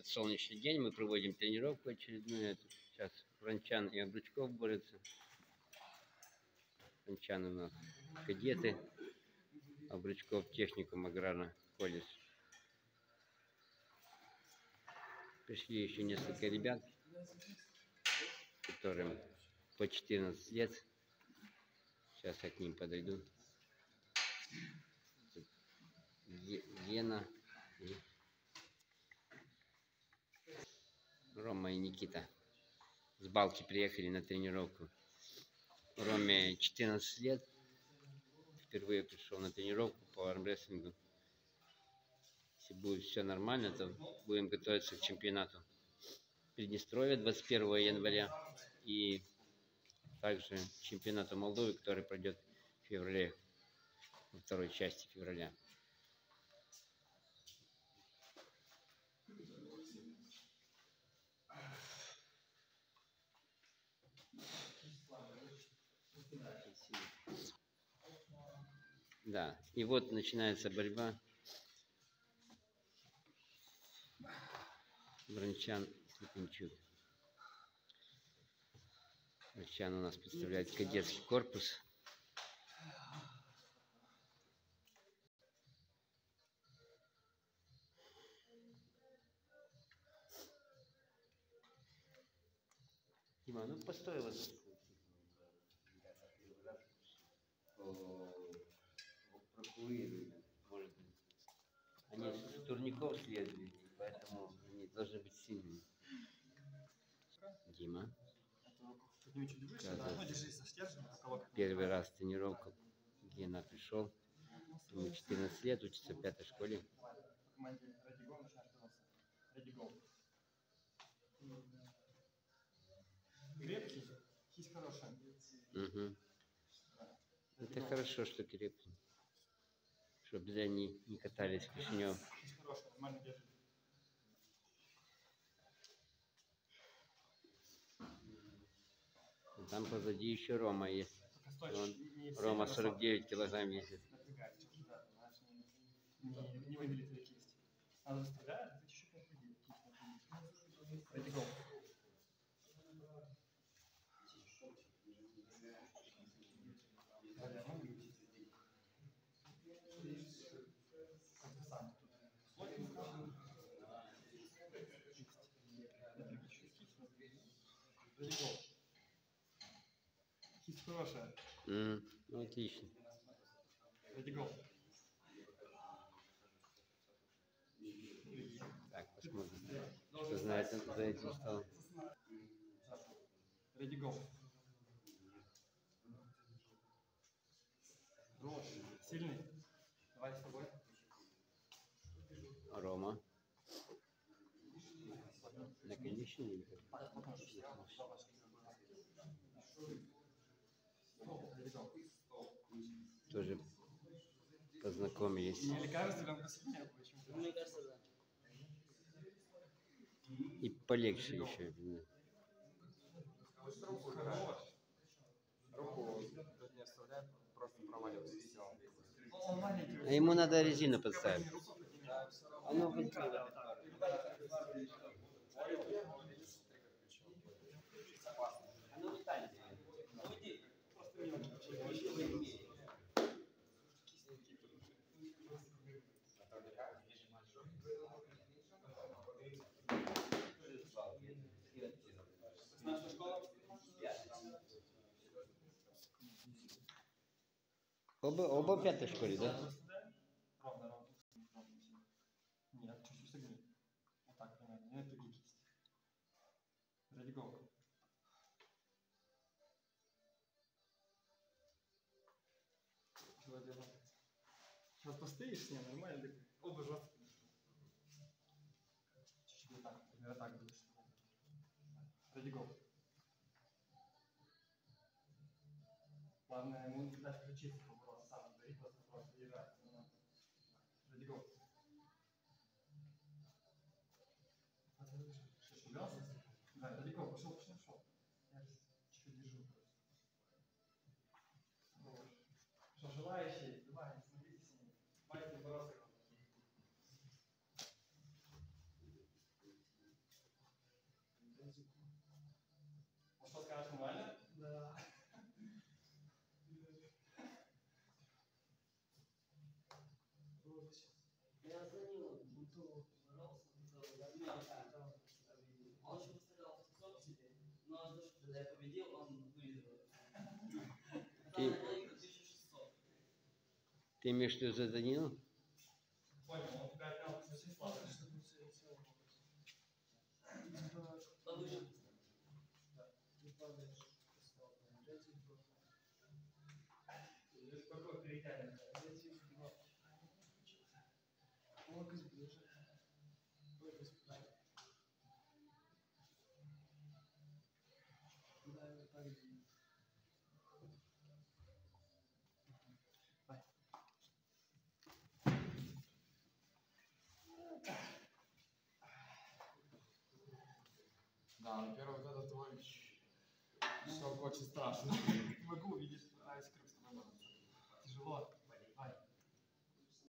этот солнечный день мы проводим тренировку очередную. Сейчас Вранчан и Обручков борются. Вранчан у нас кадеты, Обручков техникум аграрно колледж. Пришли еще несколько ребят, которым по 14 лет. Сейчас я к ним подойду. Гена, Рома и Никита. С Балки приехали на тренировку. Роме 14 лет. Впервые пришел на тренировку по армрестлингу. Если будет все нормально, то будем готовиться к чемпионату Приднестровья 21 января и также чемпионату Молдовы, который пройдет в феврале, во второй части февраля. Да, и вот начинается борьба. Вранчан, Слепенчук. Вранчан у нас представляет кадетский корпус. Дима, ну постой вот. Может быть. Они с турников следуют, поэтому они должны быть сильными. Дима. Первый раз тренировка. Гена пришел. Ему 14 лет, учится в 5-й школе. Крепкий, кисть хорошая. Угу. Это хорошо, что крепкий. Чтобы зря не катались в Кишинев. Кисть хорошая, нормально держит. Там позади еще Рома есть. Рома 49 килограмм весит. Не выбили твою кисть. Она заставляет, ты чуть-чуть подвиди. Кисть хорошая. Ну, отлично. Так, посмотрим, что знает за этим столом. Ready go. Сильный? Давай с тобой. Рома. Наконечный. Тоже познакомились. Мне кажется, вам посильнее почему-то. Мне кажется, да. И полегче еще. Руку не оставляет, просто проваливается. А ему надо резину подставить. А ну, Оба в 5-й школе, да? Ровно. Нет, чуть-чуть согни. Вот так, примерно. Не напряги кисть. Ready go. Чего делать? Сейчас постоишь с ней, нормально. Оба жестко. Чуть-чуть вот так. Примерно так будешь. Ready go. Главное, ему не дать включиться. Сам говорит, просто езжай. Ready go. Да, далеко, пошел. Я чуть-чуть держу. Что, желающие, давай, смотрите с ними. Давайте бороться. Ну что, скажешь, нормально? Да. Я звонил Бунтову, пожалуйста, он еще выставлял TikTok себе, но за что, когда я победил, он выиграл. Там было 1600. Ты имеешь в виду за Данила? Понял, он тебя отнял очень слабо. Повыше. Какой приоритет? Локоть ближе. Локоть справа. Да, вот так же. Да, во-первых, вот этот твой шок очень страшный. Не могу увидеть, стараюсь крепко набраться.